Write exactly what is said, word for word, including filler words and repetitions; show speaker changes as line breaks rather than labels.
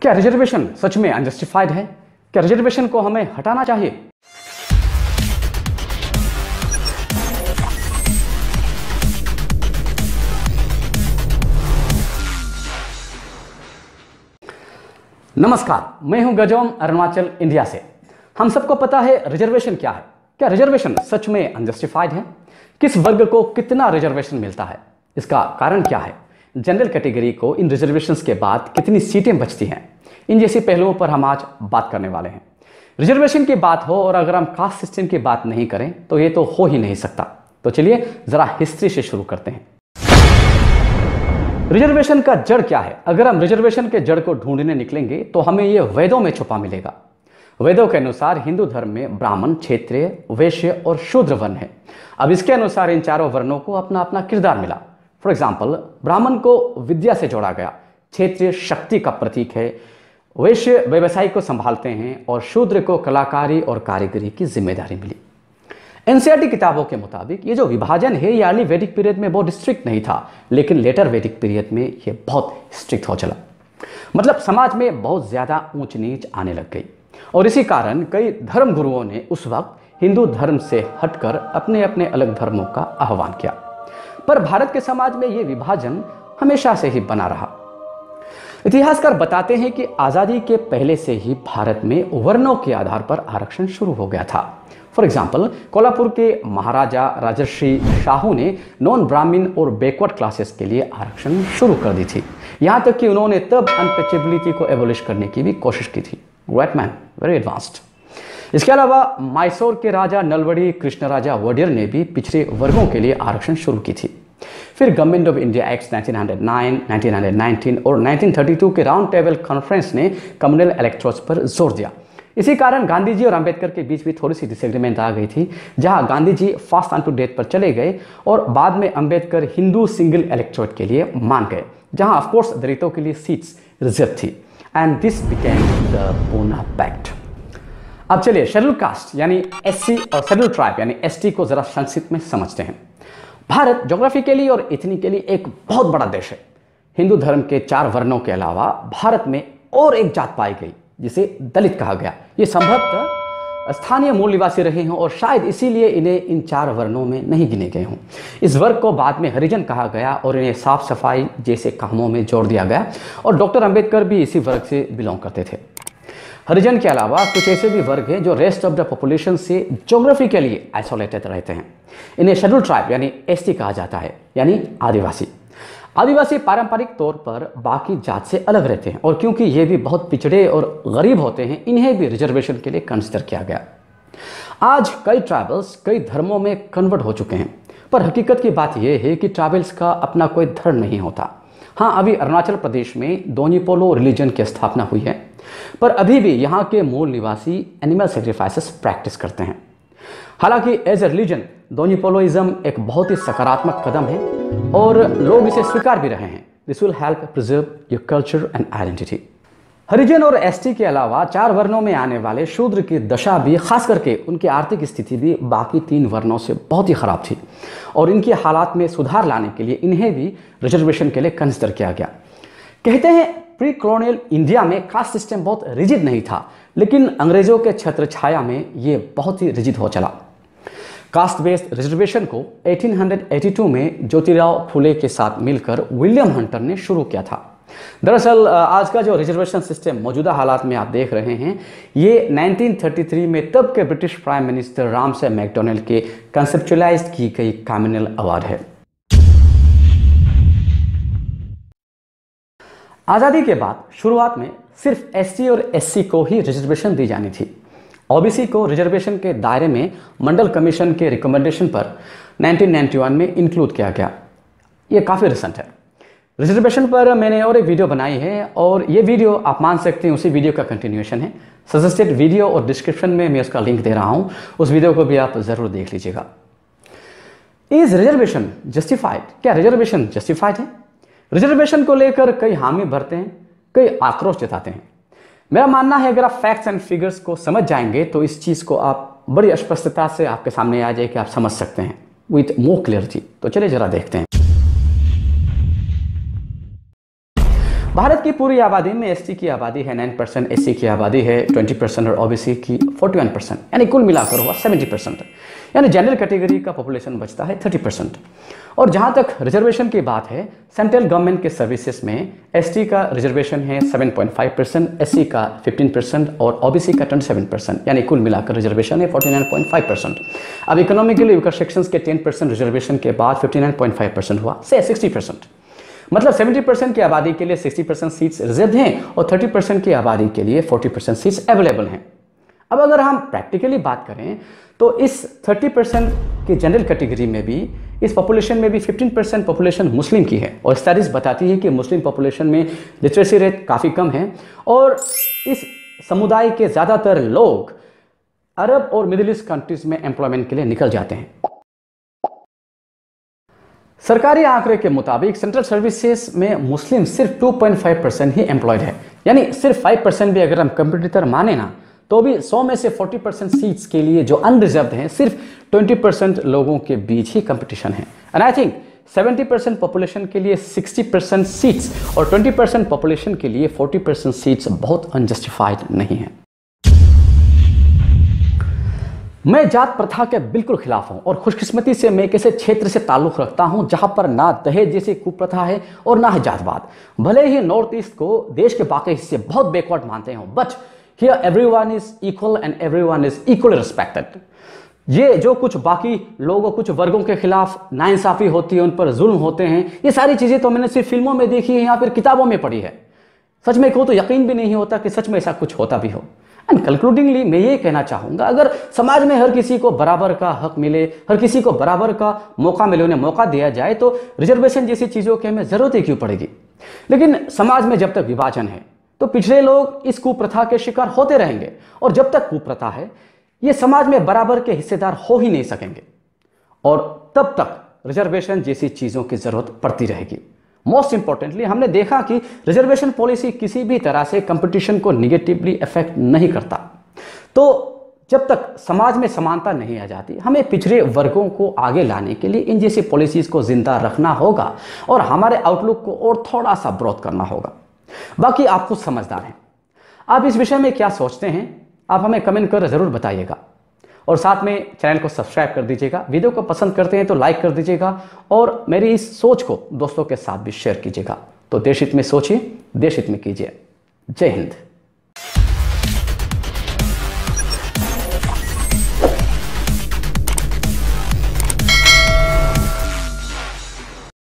क्या रिजर्वेशन सच में अनजस्टिफाइड है? क्या रिजर्वेशन को हमें हटाना चाहिए? नमस्कार, मैं हूं गजोम अरुणाचल इंडिया से। हम सबको पता है रिजर्वेशन क्या है। क्या रिजर्वेशन सच में अनजस्टिफाइड है? किस वर्ग को कितना रिजर्वेशन मिलता है? इसका कारण क्या है? जनरल कैटेगरी को इन रिजर्वेशंस के बाद कितनी सीटें बचती हैं? इन जैसे पहलुओं पर हम आज बात करने वाले हैं। रिजर्वेशन की बात हो और अगर हम कास्ट सिस्टम की बात नहीं करें तो ये तो हो ही नहीं सकता। तो चलिए जरा हिस्ट्री से शुरू करते हैं। रिजर्वेशन का जड़ क्या है? अगर हम रिजर्वेशन के जड़ को ढूंढने निकलेंगे तो हमें यह वेदों में छुपा मिलेगा। वेदों के अनुसार हिंदू धर्म में ब्राह्मण, क्षत्रिय, वैश्य और शूद्र वर्ण है। अब इसके अनुसार इन चारों वर्णों को अपना अपना किरदार मिला। फॉर एग्जाम्पल, ब्राह्मण को विद्या से जोड़ा गया, क्षत्रिय शक्ति का प्रतीक है, वैश्य व्यवसाय को संभालते हैं और शूद्र को कलाकारी और कारीगरी की जिम्मेदारी मिली। एनसीईआरटी किताबों के मुताबिक ये जो विभाजन है ये अर्ली वैदिक पीरियड में बहुत स्ट्रिक्ट नहीं था, लेकिन लेटर वैदिक पीरियड में ये बहुत स्ट्रिक्ट हो चला। मतलब समाज में बहुत ज्यादा ऊंच नीच आने लग गई और इसी कारण कई धर्म गुरुओं ने उस वक्त हिंदू धर्म से हटकर अपने अपने अलग धर्मों का आह्वान किया। पर भारत के समाज में ये विभाजन हमेशा से ही बना रहा। इतिहासकार बताते हैं कि आजादी के पहले से ही भारत में वर्णों के आधार पर आरक्षण शुरू हो गया था। फॉर एग्जाम्पल, कोल्हापुर के महाराजा राजर्षि शाहू ने नॉन ब्राह्मण और बैकवर्ड क्लासेस के लिए आरक्षण शुरू कर दी थी। यहां तक कि उन्होंने तब अनटचेबिलिटी को एबोलिश करने की भी कोशिश की थी। Great man, very advanced. इसके अलावा मैसूर के राजा नलवड़ी कृष्णराजा वडियर ने भी पिछड़े वर्गों के लिए आरक्षण शुरू की थी। फिर government of India act nineteen o nine, nineteen nineteen और नाइनटीन थर्टी टू के राउंड टेबल कॉन्फ्रेंस ने कम्युनल इलेक्टोरल्स पर जोर दिया। इसी कारण गांधी जी और अंबेडकर के बीच भी थोड़ी सी डिसएग्रीमेंट आ गई थी, जहां Gandhi ji fast unto death पर चले गए और बाद में अंबेडकर हिंदू सिंगल इलेक्टोरेट के लिए मान गए, जहां ऑफ कोर्स दलितों के लिए सीट्स रिजर्व थी। And this became the Poona pact. अब चलिए शेड्यूल कास्ट यानी एससी और शेड्यूल ट्राइब यानी एसटी को जरा संक्षिप्त में समझते हैं। भारत ज्योग्राफिकली और इथनिकली एक बहुत बड़ा देश है। हिंदू धर्म के चार वर्णों के अलावा भारत में और एक जात पाई गई जिसे दलित कहा गया। ये संभवतः स्थानीय मूल निवासी रहे हों और शायद इसीलिए इन्हें इन चार वर्णों में नहीं गिने गए हों। इस वर्ग को बाद में हरिजन कहा गया और इन्हें साफ सफाई जैसे कामों में जोड़ दिया गया और डॉक्टर अंबेडकर भी इसी वर्ग से बिलोंग करते थे। हरिजन के अलावा कुछ ऐसे भी वर्ग हैं जो रेस्ट ऑफ द पॉपुलेशन से ज्योग्राफिकली आइसोलेटेड रहते हैं। इन्हें शेड्यूल ट्राइब यानी एसटी कहा जाता है, यानी आदिवासी। आदिवासी पारंपरिक तौर पर बाकी जात से अलग रहते हैं और क्योंकि ये भी बहुत पिछड़े और गरीब होते हैं, इन्हें भी रिजर्वेशन के लिए कंसिडर किया गया। आज कई ट्राइबल्स कई धर्मों में कन्वर्ट हो चुके हैं, पर हकीकत की बात यह है कि ट्राइबल्स का अपना कोई धर्म नहीं होता। हाँ, अभी अरुणाचल प्रदेश में दोन्यीपोलो रिलीजन की स्थापना हुई है, पर अभी भी यहाँ के मूल निवासी एनिमल सेक्रीफाइसेस प्रैक्टिस करते हैं। हालांकि एज ए रिलीजन दोन्यीपोलोइज्म एक बहुत ही सकारात्मक कदम है और लोग इसे स्वीकार भी रहे हैं। This will help preserve your culture and identity. Harijan और एसटी के अलावा चार वर्णों में आने वाले शूद्र की दशा भी, खास करके उनकी आर्थिक स्थिति भी बाकी तीन वर्णों से बहुत ही खराब थी और इनकी हालात में सुधार लाने के लिए इन्हें भी रिजर्वेशन के लिए कंसिडर किया गया। कहते हैं प्री कॉलोनियल इंडिया में कास्ट सिस्टम बहुत रिजिड नहीं था, लेकिन अंग्रेजों के छत्र छाया में ये बहुत ही रिजिड हो चला। कास्ट बेस्ड रिजर्वेशन को अठारह सौ बयासी में ज्योतिराव फुले के साथ मिलकर विलियम हंटर ने शुरू किया था। दरअसल आज का जो रिजर्वेशन सिस्टम मौजूदा हालात में आप देख रहे हैं, ये नाइनटीन थर्टी थ्री में तब के British prime minister Ramsay MacDonald के कंसेप्चुअलाइज की गई कम्युनल अवार्ड है। आज़ादी के बाद शुरुआत में सिर्फ एसटी और एससी को ही रिजर्वेशन दी जानी थी। ओबीसी को रिजर्वेशन के दायरे में मंडल कमीशन के रिकमेंडेशन पर नाइनटीन नाइंटी वन में इंक्लूड किया गया। ये काफ़ी रिसेंट है। रिजर्वेशन पर मैंने और एक वीडियो बनाई है और ये वीडियो आप मान सकते हैं उसी वीडियो का कंटिन्यूएशन है। सजेस्टेड वीडियो और डिस्क्रिप्शन में मैं उसका लिंक दे रहा हूँ, उस वीडियो को भी आप ज़रूर देख लीजिएगा। Is reservation justified? क्या रिजर्वेशन जस्टिफाइड है? रिजर्वेशन को लेकर कई हामी भरते हैं, कई आक्रोश जताते हैं। मेरा मानना है अगर आप फैक्ट्स एंड फिगर्स को समझ जाएंगे तो इस चीज़ को आप बड़ी स्पष्टता से आपके सामने आ जाए कि आप समझ सकते हैं विथ मोर क्लियरिटी। तो चलिए जरा देखते हैं। भारत की पूरी आबादी में एसटी की आबादी है नाइन परसेंट, एससी की आबादी है ट्वेंटी परसेंट और ओबीसी की फोर्टी वन परसेंट, यानी कुल मिलाकर हुआ सेवेंटी परसेंट, यानी जनरल कैटेगरी का पॉपुलेशन बचता है थर्टी परसेंट। और जहाँ तक रिजर्वेशन की बात है, सेंट्रल गवर्नमेंट के सर्विसेज में एसटी का रिजर्वेशन है seven point five percent, SC का फिफ्टीन परसेंट और ओबीसी का ट्वेंटी सेवन परसेंट, यानी कुल मिलाकर रिजर्वेशन है forty nine point five percent. अब इकोनॉमिकली वीकर सेक्शंस के टेन परसेंट रिजर्वेशन के बाद fifty nine point five percent हुआ से सिक्सटी परसेंट, मतलब सेवेंटी परसेंट की आबादी के लिए सिक्सटी परसेंट सीट्स रिजर्व हैं और थर्टी परसेंट की आबादी के लिए फोर्टी परसेंट सीट्स अवेलेबल हैं। अब अगर हम प्रैक्टिकली बात करें तो इस थर्टी परसेंट की जनरल कैटेगरी में भी, इस पॉपुलेशन में भी फिफ्टीन परसेंट पॉपुलेशन मुस्लिम की है और स्टडीज बताती है कि मुस्लिम पॉपुलेशन में लिटरेसी रेट काफ़ी कम है और इस समुदाय के ज़्यादातर लोग अरब और मिडिल ईस्ट कंट्रीज में एम्प्लॉयमेंट के लिए निकल जाते हैं। सरकारी आंकड़े के मुताबिक सेंट्रल सर्विसेज में मुस्लिम सिर्फ टू पॉइंट फाइव परसेंट ही एम्प्लॉयड है, यानी सिर्फ फाइव परसेंट भी अगर हम कंपटीटर माने ना तो भी सौ में से फोर्टी परसेंट सीट्स के लिए जो अनरिजर्व्ड हैं सिर्फ ट्वेंटी परसेंट लोगों के बीच ही कंपटीशन है। And I think seventy percent population के लिए सिक्सटी परसेंट सीट्स और ट्वेंटी परसेंट पॉपुलेशन के लिए फोर्टी परसेंट सीट्स बहुत अनजस्टिफाइड नहीं है। मैं जात प्रथा के बिल्कुल खिलाफ हूं और खुशकिस्मती से मैं एक ऐसे क्षेत्र से ताल्लुक रखता हूं जहां पर ना दहेज जैसी कुप्रथा है और ना है जातवाद। भले ही नॉर्थ ईस्ट को देश के बाकी हिस्से बहुत बैकवर्ड मानते हो, but here everyone is equal and everyone is equally respected. ये जो कुछ बाकी लोगों, कुछ वर्गों के खिलाफ नाइंसाफी होती है, उन पर जुल्म होते हैं, ये सारी चीजें तो मैंने सिर्फ फिल्मों में देखी है या फिर किताबों में पढ़ी है। सच में कहूँ तो यकीन भी नहीं होता कि सच में ऐसा कुछ होता भी हो। एंड कंक्लूडिंगली मैं ये कहना चाहूँगा, अगर समाज में हर किसी को बराबर का हक मिले, हर किसी को बराबर का मौका मिले, उन्हें मौका दिया जाए तो रिजर्वेशन जैसी चीज़ों की हमें ज़रूरत ही क्यों पड़ेगी। लेकिन समाज में जब तक विभाजन है तो पिछड़े लोग इस कुप्रथा के शिकार होते रहेंगे और जब तक कुप्रथा है ये समाज में बराबर के हिस्सेदार हो ही नहीं सकेंगे और तब तक रिजर्वेशन जैसी चीज़ों की ज़रूरत पड़ती रहेगी। मोस्ट इंपॉर्टेंटली हमने देखा कि रिजर्वेशन पॉलिसी किसी भी तरह से कंपटीशन को निगेटिवली इफेक्ट नहीं करता। तो जब तक समाज में समानता नहीं आ जाती, हमें पिछड़े वर्गों को आगे लाने के लिए इन जैसी पॉलिसीज को जिंदा रखना होगा और हमारे आउटलुक को और थोड़ा सा ब्रॉड करना होगा। बाकी आप खुद समझदार हैं, आप इस विषय में क्या सोचते हैं आप हमें कमेंट कर जरूर बताइएगा और साथ में चैनल को सब्सक्राइब कर दीजिएगा। वीडियो को पसंद करते हैं तो लाइक कर दीजिएगा और मेरी इस सोच को दोस्तों के साथ भी शेयर कीजिएगा। तो देश हित में सोचिए, देश हित में कीजिए। जय हिंद।